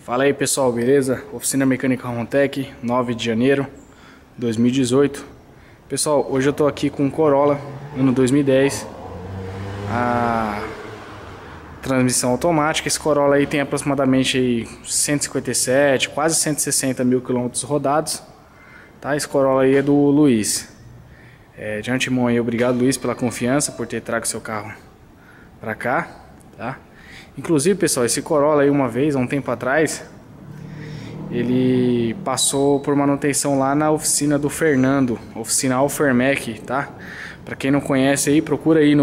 Fala aí pessoal, beleza? Oficina Mecânica Rontec, 9 de janeiro de 2018. Pessoal, hoje eu tô aqui com um Corolla, ano 2010. A transmissão automática. Esse Corolla aí tem aproximadamente aí 157, quase 160 mil quilômetros rodados. Tá? Esse Corolla aí é do Luiz. De antemão aí, obrigado Luiz pela confiança, por ter trago seu carro pra cá, tá? Inclusive, pessoal, esse Corolla aí uma vez, há um tempo atrás, ele passou por manutenção lá na oficina do Fernando, oficina Alfermec, tá? Pra quem não conhece aí, procura aí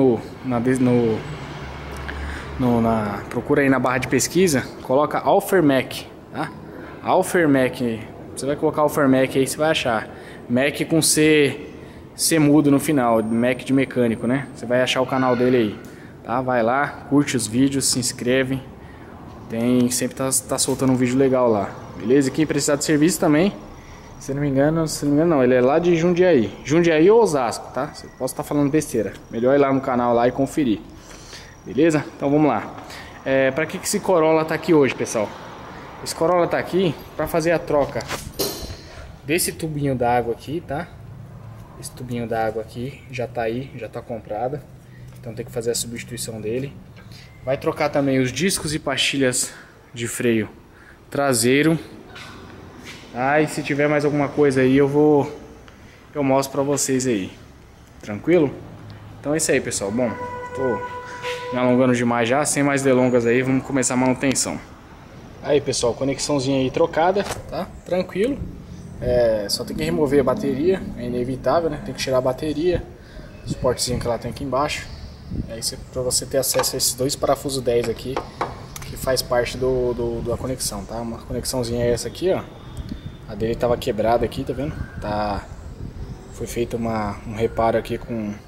procura aí na barra de pesquisa, coloca Alfermec, tá? Alfermec, você vai colocar Alfermec aí, você vai achar. Mac com C mudo no final, Mac de mecânico, né? Você vai achar o canal dele aí. Tá, vai lá, curte os vídeos, se inscreve. Sempre tá soltando um vídeo legal lá. Beleza? E quem precisar de serviço também, se não me engano não, ele é lá de Jundiaí. Jundiaí ou Osasco, tá? Você posso estar falando besteira. Melhor ir lá no canal lá e conferir. Beleza? Então vamos lá. Pra que esse Corolla tá aqui hoje, pessoal? Esse Corolla tá aqui pra fazer a troca desse tubinho d'água aqui, tá? Esse tubinho d'água aqui já tá aí, já tá comprado. Então tem que fazer a substituição dele. Vai trocar também os discos e pastilhas de freio traseiro. E se tiver mais alguma coisa aí eu mostro pra vocês aí. Tranquilo? Então é isso aí, pessoal. Bom, tô me alongando demais já, sem mais delongas aí, vamos começar a manutenção. Aí, pessoal, conexãozinha aí trocada, tá? Tranquilo. Só tem que remover a bateria, é inevitável, né? Tem que tirar a bateria, o suportezinho que ela tem aqui embaixo. Para você ter acesso a esses dois parafusos 10 aqui, que faz parte da conexão, tá? Uma conexãozinha é essa aqui, ó. A dele tava quebrada aqui, tá vendo? Foi feito um reparo aqui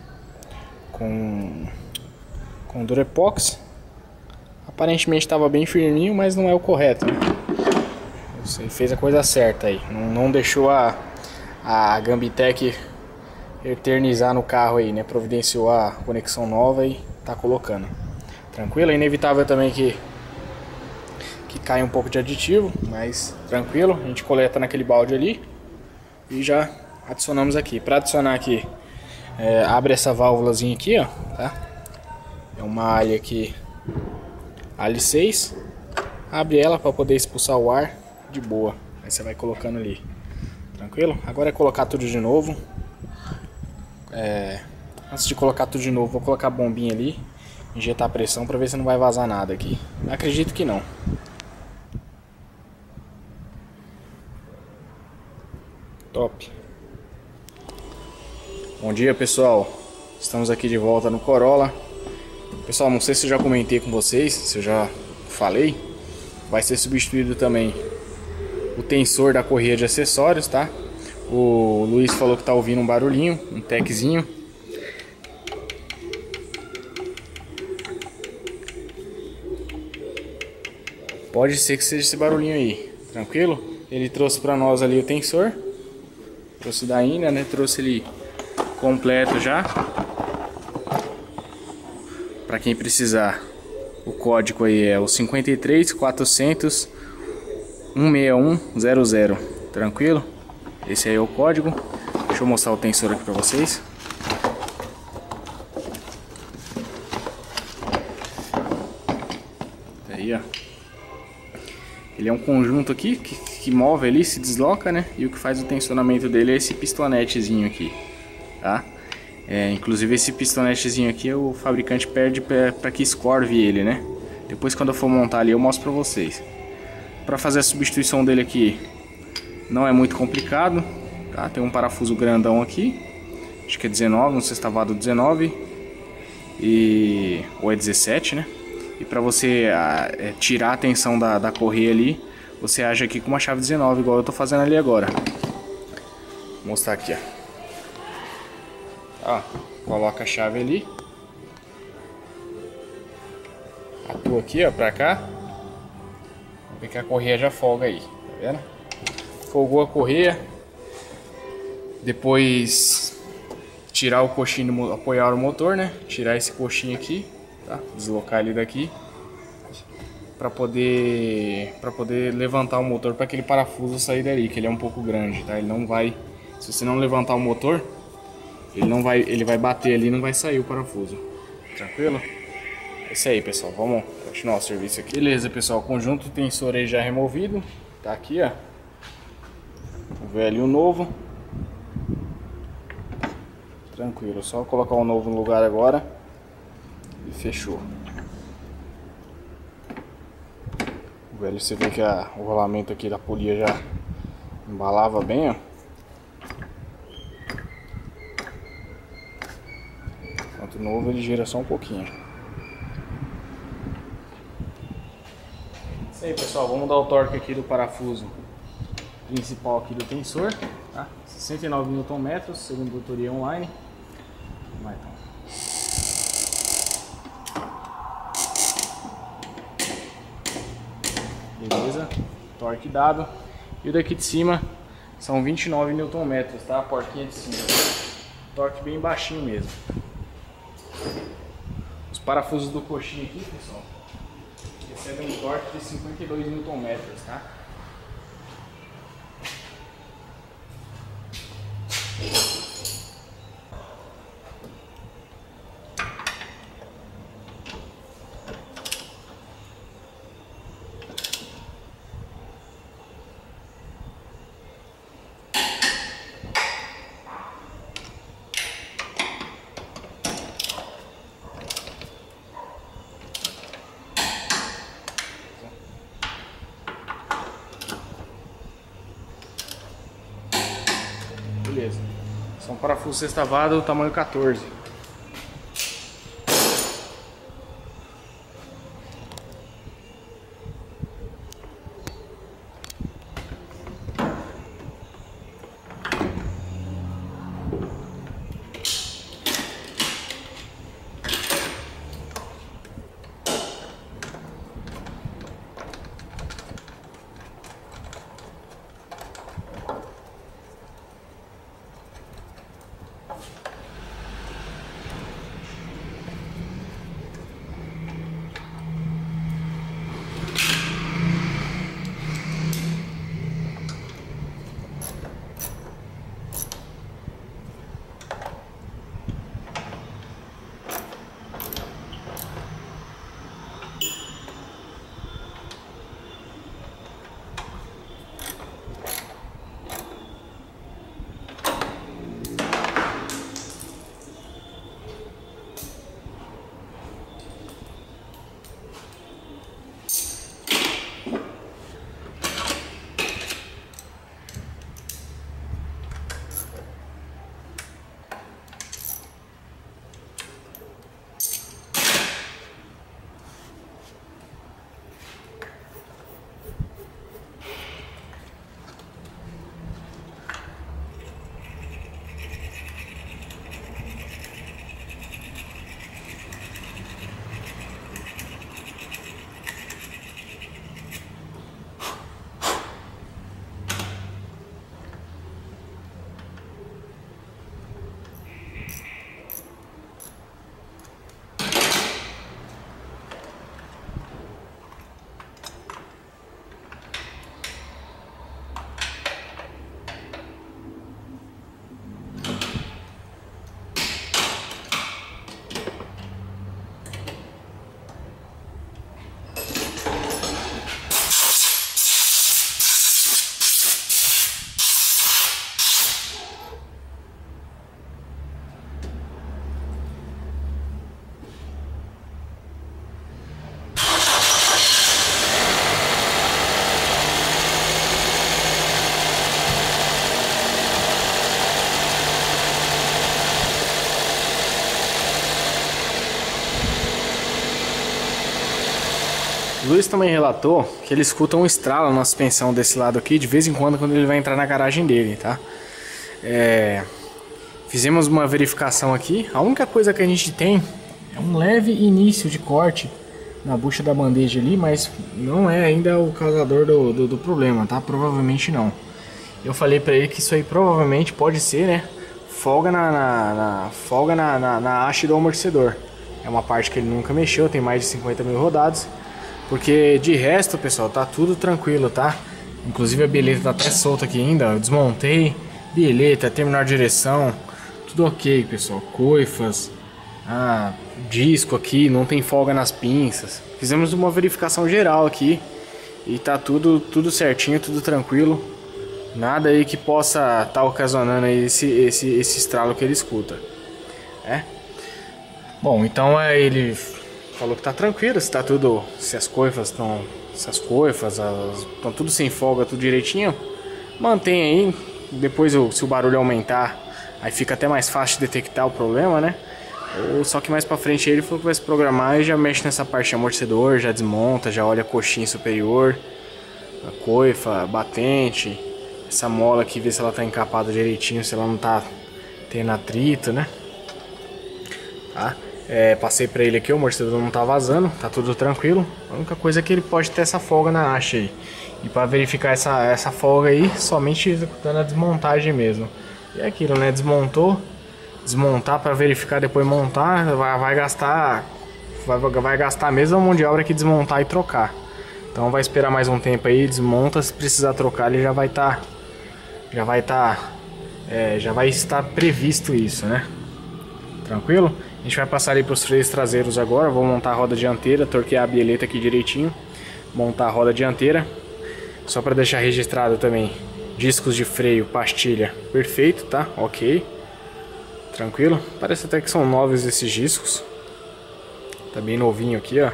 com Durepox. Aparentemente estava bem firminho, mas não é o correto, né? Você fez a coisa certa aí. Não deixou a Gambitec eternizar no carro aí, né? Providenciou a conexão nova e tá colocando. Tranquilo? É inevitável também que caia um pouco de aditivo, mas tranquilo. A gente coleta naquele balde ali e já adicionamos aqui. Para adicionar aqui, abre essa válvulazinha aqui, ó, tá? É uma alha aqui, alha 6. Abre ela para poder expulsar o ar de boa. Aí você vai colocando ali. Tranquilo? Agora é colocar tudo de novo. Antes de colocar tudo de novo, vou colocar a bombinha ali, injetar a pressão para ver se não vai vazar nada aqui. Acredito que não. Top. Bom dia, pessoal. Estamos aqui de volta no Corolla. Pessoal, não sei se eu já comentei com vocês, se eu já falei, vai ser substituído também o tensor da correia de acessórios, tá? O Luiz falou que tá ouvindo um barulhinho, um techzinho. Pode ser que seja esse barulhinho aí, tranquilo? Ele trouxe pra nós ali o tensor. Trouxe da Ina, né? Trouxe ele completo já. Pra quem precisar, o código aí é o 53 400 16100. Tranquilo? Esse aí é o código. Deixa eu mostrar o tensor aqui pra vocês. Aí, ó. Ele é um conjunto aqui que move ali, se desloca, né? E o que faz o tensionamento dele é esse pistonetezinho aqui, tá? Inclusive esse pistonetezinho aqui o fabricante perde para que escorve ele, né? Depois quando eu for montar ali eu mostro pra vocês. Para fazer a substituição dele aqui não é muito complicado, tá? Tem um parafuso grandão aqui, acho que é 19, um sextavado 19 ou é 17, né? E para você tirar a tensão da correia ali, você age aqui com uma chave 19, igual eu tô fazendo ali agora. Vou mostrar aqui, ó. Coloca a chave ali, atua aqui, ó, pra cá. Vê que a correia já folga aí, tá vendo? Folgou a correia. Depois tirar o coxinho, apoiar o motor, né? Tirar esse coxinho aqui, tá? Deslocar ele daqui. para poder levantar o motor, para aquele parafuso sair dali, que ele é um pouco grande, tá? Ele não vai, se você não levantar o motor, ele vai bater ali e não vai sair o parafuso. Tranquilo? É isso aí, pessoal. Vamos continuar o serviço aqui. Beleza, pessoal. O conjunto tensor aí já removido. Tá aqui, ó. O velho e o novo. Tranquilo. Só colocar o novo no lugar agora. E fechou. O velho, você vê que o rolamento aqui da polia já embalava bem, ó. Enquanto o novo ele gira só um pouquinho. Isso aí, pessoal, vamos dar o torque aqui do parafuso principal aqui do tensor, tá? 69 Nm, segundo tutoria online. Vai, então. Beleza, torque dado. E o daqui de cima são 29 Nm, tá? A porquinha de cima. Torque bem baixinho mesmo. Os parafusos do coxinho aqui, pessoal, recebem um torque de 52 Nm, tá? Beleza. São parafusos sextavados tamanho 14. O Luiz também relatou que ele escuta um estralo na suspensão desse lado aqui de vez em quando ele vai entrar na garagem dele, tá? Fizemos uma verificação aqui. A única coisa que a gente tem é um leve início de corte na bucha da bandeja ali, mas não é ainda o causador do problema, tá? Provavelmente não. Eu falei pra ele que isso aí provavelmente pode ser, né? Folga na haste do amortecedor. É uma parte que ele nunca mexeu, tem mais de 50 mil rodados. Porque de resto, pessoal, tá tudo tranquilo, tá? Inclusive a bieleta tá até solta aqui ainda. Eu desmontei, bieleta, terminal de direção, tudo ok, pessoal. Coifas, disco aqui, não tem folga nas pinças. Fizemos uma verificação geral aqui e tá tudo certinho, tudo tranquilo. Nada aí que possa estar ocasionando aí esse estralo que ele escuta. Bom, então ele falou que tá tranquilo, se tá tudo, se as coifas estão tudo sem folga, tudo direitinho, mantém aí. Depois se o barulho aumentar, aí fica até mais fácil de detectar o problema, né? Só que mais pra frente ele falou que vai se programar e já mexe nessa parte de amortecedor, já desmonta, já olha a coxinha superior, a coifa, batente, essa mola aqui, vê se ela tá encapada direitinho, se ela não tá tendo atrito, né? Tá? Passei pra ele aqui, o amortecedor não tá vazando, tá tudo tranquilo. A única coisa é que ele pode ter essa folga na haste aí. E para verificar essa folga aí, somente executando a desmontagem mesmo. E é aquilo, né? Desmontar para verificar, depois montar, vai gastar mesmo a mão de obra que desmontar e trocar. Então vai esperar mais um tempo aí, desmonta, se precisar trocar ele já vai estar previsto isso, né? Tranquilo? A gente vai passar ali para os freios traseiros agora. Vou montar a roda dianteira, torquear a bieleta aqui direitinho, montar a roda dianteira. Só para deixar registrado também, discos de freio, pastilha, perfeito, tá? Ok. Tranquilo? Parece até que são novos esses discos. Tá bem novinho aqui, ó.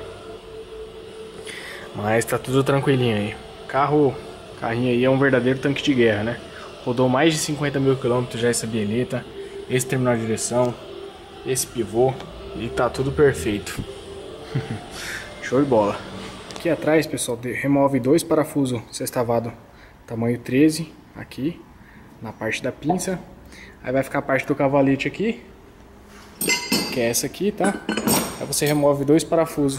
Mas tá tudo tranquilinho aí. Carrinho aí é um verdadeiro tanque de guerra, né? Rodou mais de 50 mil quilômetros já essa bieleta, esse terminal de direção, esse pivô, e tá tudo perfeito. Show de bola. Aqui atrás, pessoal, remove 2 parafusos sextavado tamanho 13 aqui na parte da pinça. Aí vai ficar a parte do cavalete aqui, que é essa aqui, tá? Aí você remove 2 parafusos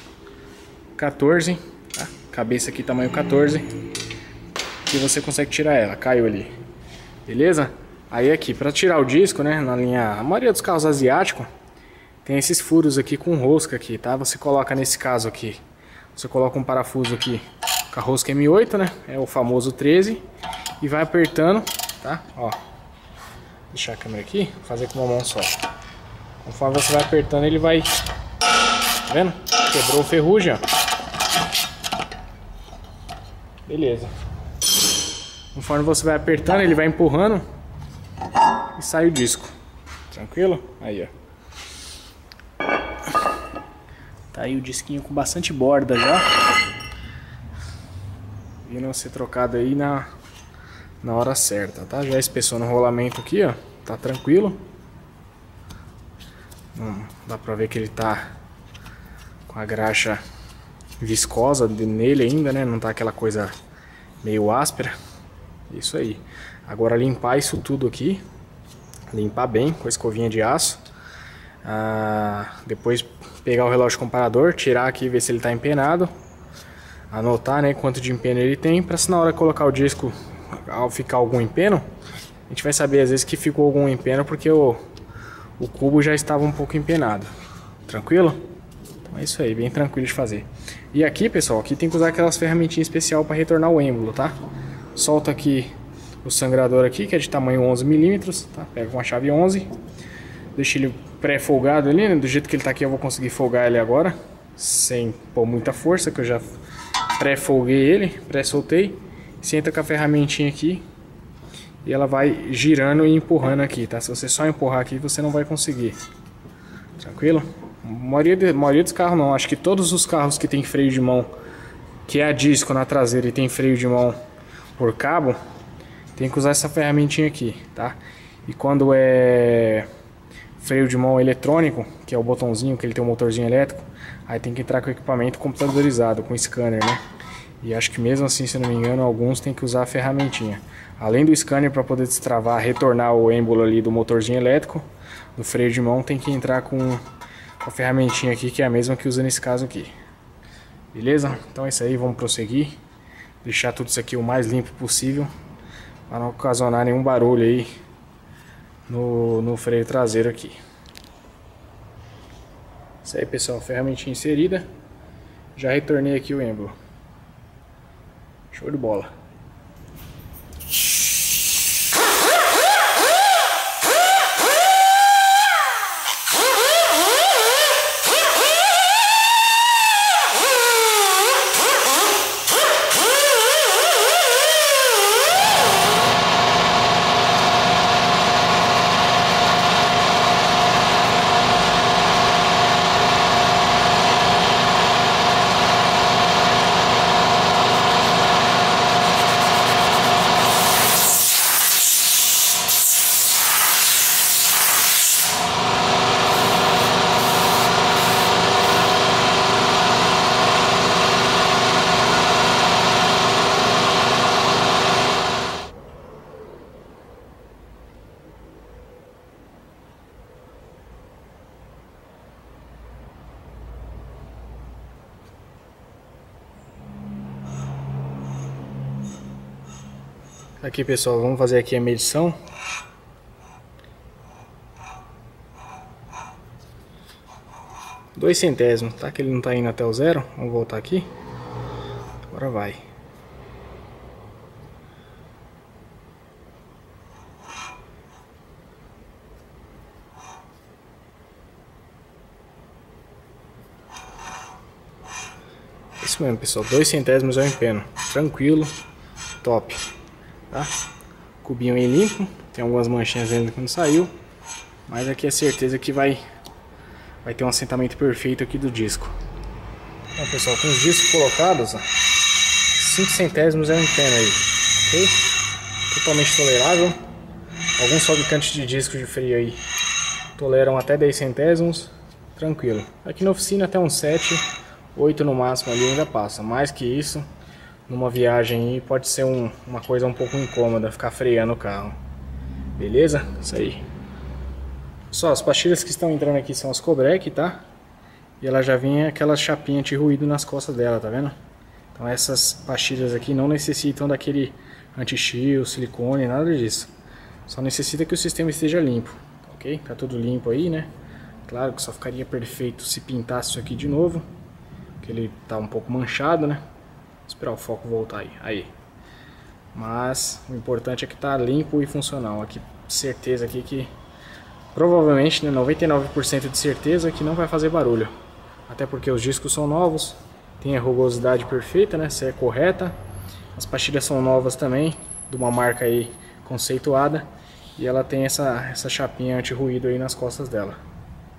14, tá? Cabeça aqui tamanho 14, e você consegue tirar ela. Caiu ali, beleza? Aí aqui, para tirar o disco, né, na linha, a maioria dos carros asiáticos tem esses furos aqui com rosca aqui, tá? Você coloca nesse caso aqui, você coloca um parafuso aqui com a rosca M8, né? É o famoso 13, e vai apertando, tá? Ó, deixar a câmera aqui, fazer com uma mão só. Conforme você vai apertando, ele vai, tá vendo? Quebrou o ferrugem, ó. Beleza. Conforme você vai apertando, ele vai empurrando e sai o disco. Tranquilo? Aí, ó. Tá aí o disquinho com bastante borda já. Vindo a ser trocado aí na hora certa, tá? Já espessou no rolamento aqui, ó. Tá tranquilo. Dá pra ver que ele tá com a graxa viscosa nele ainda, né? Não tá aquela coisa meio áspera. Isso aí. Agora limpar isso tudo aqui. Limpar bem com a escovinha de aço. Depois pegar o relógio comparador, tirar aqui, ver se ele está empenado, anotar, né, quanto de empeno ele tem, para se na hora de colocar o disco, ao ficar algum empeno, a gente vai saber às vezes que ficou algum empeno porque o cubo já estava um pouco empenado. Tranquilo? Então é isso aí, bem tranquilo de fazer. E aqui, pessoal, aqui tem que usar aquelas ferramentinhas especial para retornar o êmbolo, tá? Solta aqui o sangrador aqui, que é de tamanho 11 milímetros, tá? Pega com a chave 11, deixa ele pré-folgado ali, né? Do jeito que ele tá aqui eu vou conseguir folgar ele agora, sem pôr muita força, que eu já pré-folguei ele, pré-soltei. Você entra com a ferramentinha aqui e ela vai girando e empurrando aqui, tá? Se você só empurrar aqui, você não vai conseguir. Tranquilo? Maioria dos carros não, acho que todos os carros que tem freio de mão, que é a disco na traseira e tem freio de mão por cabo, tem que usar essa ferramentinha aqui, tá? E quando é freio de mão eletrônico, que é o botãozinho, que ele tem um motorzinho elétrico, aí tem que entrar com o equipamento computadorizado, com scanner, né? E acho que mesmo assim, se não me engano, alguns tem que usar a ferramentinha. Além do scanner para poder destravar, retornar o êmbolo ali do motorzinho elétrico, do freio de mão, tem que entrar com a ferramentinha aqui, que é a mesma que usa nesse caso aqui. Beleza? Então é isso aí, vamos prosseguir. Deixar tudo isso aqui o mais limpo possível, para não ocasionar nenhum barulho aí no freio traseiro aqui. Isso aí, pessoal, ferramentinha inserida. Já retornei aqui o êmbolo. Show de bola. Aqui, pessoal, vamos fazer aqui a medição. Dois centésimos, tá? Que ele não tá indo até o zero. Vamos voltar aqui. Agora vai. Isso mesmo, pessoal. 2 centésimos é o empeno. Tranquilo. Top. Tá? Cubinho aí limpo, tem algumas manchinhas ainda que não saiu, mas aqui é certeza que vai ter um assentamento perfeito aqui do disco. Então, pessoal, com os discos colocados, ó, 5 centésimos é um empeno aí, ok? Totalmente tolerável. Alguns fabricantes de disco de freio aí toleram até 10 centésimos, tranquilo. Aqui na oficina até uns 7, 8 no máximo ali ainda passa, mais que isso. Numa viagem aí pode ser uma coisa um pouco incômoda, ficar freando o carro. Beleza? Isso aí. Só as pastilhas que estão entrando aqui são as Cobrec, tá? E ela já vinha aquela chapinha anti-ruído nas costas dela, tá vendo? Então essas pastilhas aqui não necessitam daquele anti-chill, silicone, nada disso. Só necessita que o sistema esteja limpo, ok? Tá tudo limpo aí, né? Claro que só ficaria perfeito se pintasse isso aqui de novo, porque ele tá um pouco manchado, né? Esperar o foco voltar aí. Mas o importante é que tá limpo e funcional. Aqui, certeza aqui que provavelmente, né, 99% de certeza que não vai fazer barulho. Até porque os discos são novos, tem a rugosidade perfeita, né? Se é correta. As pastilhas são novas também, de uma marca aí conceituada, e ela tem essa chapinha anti-ruído aí nas costas dela.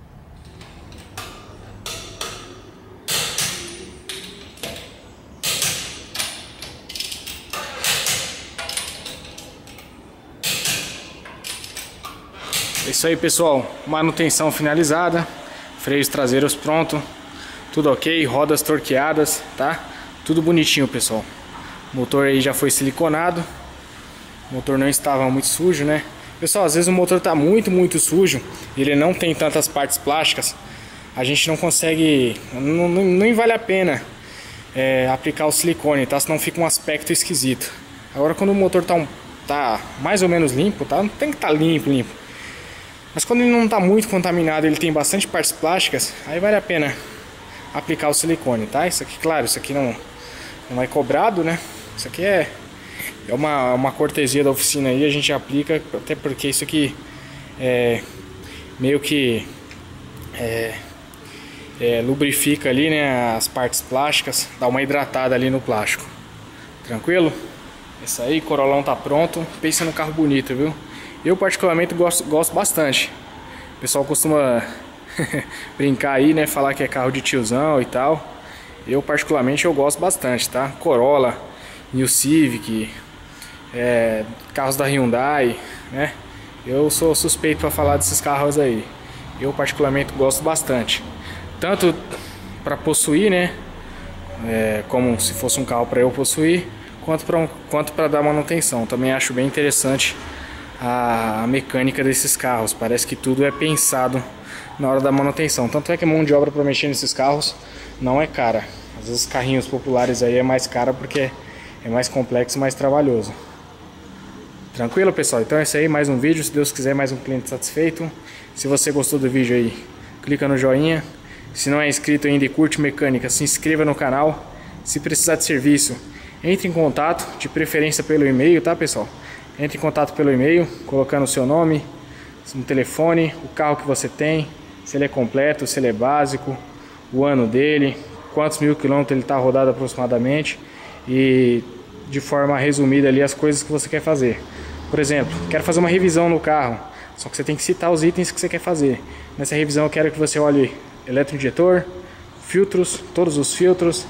É isso aí, pessoal, manutenção finalizada, freios traseiros pronto, tudo ok, rodas torqueadas, tá? Tudo bonitinho, pessoal. O motor aí já foi siliconado, o motor não estava muito sujo, né? Pessoal, às vezes o motor tá muito sujo, ele não tem tantas partes plásticas, a gente não consegue, nem vale a pena aplicar o silicone, tá? Senão fica um aspecto esquisito. Agora quando o motor tá mais ou menos limpo, tá? Não tem que estar limpo. Mas quando ele não está muito contaminado, ele tem bastante partes plásticas, aí vale a pena aplicar o silicone, tá? Isso aqui, claro, isso aqui não é cobrado, né? Isso aqui é uma cortesia da oficina aí, a gente aplica, até porque isso aqui meio que lubrifica ali, né, as partes plásticas, dá uma hidratada ali no plástico. Tranquilo? Isso aí, Corolão tá pronto. Pensa no carro bonito, viu? Eu particularmente gosto bastante. O pessoal costuma brincar aí, né? Falar que é carro de tiozão e tal. Eu particularmente gosto bastante, tá? Corolla, New Civic, carros da Hyundai, né? Eu sou suspeito para falar desses carros aí. Eu particularmente gosto bastante. Tanto para possuir, né? Como se fosse um carro para eu possuir, quanto para dar manutenção. Também acho bem interessante a mecânica desses carros. Parece que tudo é pensado na hora da manutenção. Tanto é que a mão de obra para mexer nesses carros não é cara. Às vezes carrinhos populares aí é mais cara porque é mais complexo e mais trabalhoso. Tranquilo, pessoal? Então é isso aí, mais um vídeo. Se Deus quiser, mais um cliente satisfeito. Se você gostou do vídeo aí, clica no joinha. Se não é inscrito ainda e curte mecânica, se inscreva no canal. Se precisar de serviço, entre em contato, de preferência pelo e-mail, tá pessoal? Entre em contato pelo e-mail, colocando o seu nome, no telefone, o carro que você tem, se ele é completo, se ele é básico, o ano dele, quantos mil quilômetros ele está rodado aproximadamente e de forma resumida ali as coisas que você quer fazer. Por exemplo, quero fazer uma revisão no carro, só que você tem que citar os itens que você quer fazer. Nessa revisão eu quero que você olhe eletroinjetor, filtros, todos os filtros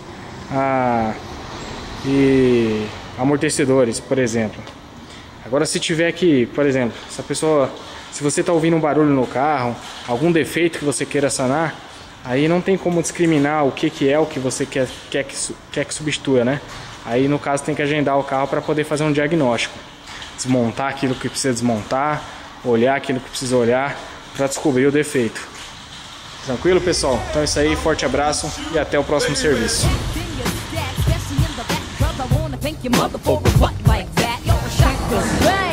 e amortecedores, por exemplo. Agora se tiver aqui, por exemplo, se você está ouvindo um barulho no carro, algum defeito que você queira sanar, aí não tem como discriminar o que é o que você quer que substitua, né? Aí no caso tem que agendar o carro para poder fazer um diagnóstico, desmontar aquilo que precisa desmontar, olhar aquilo que precisa olhar para descobrir o defeito. Tranquilo, pessoal? Então é isso aí, forte abraço e até o próximo serviço. Think your motherfucker butt like that. Yo, shut the bag.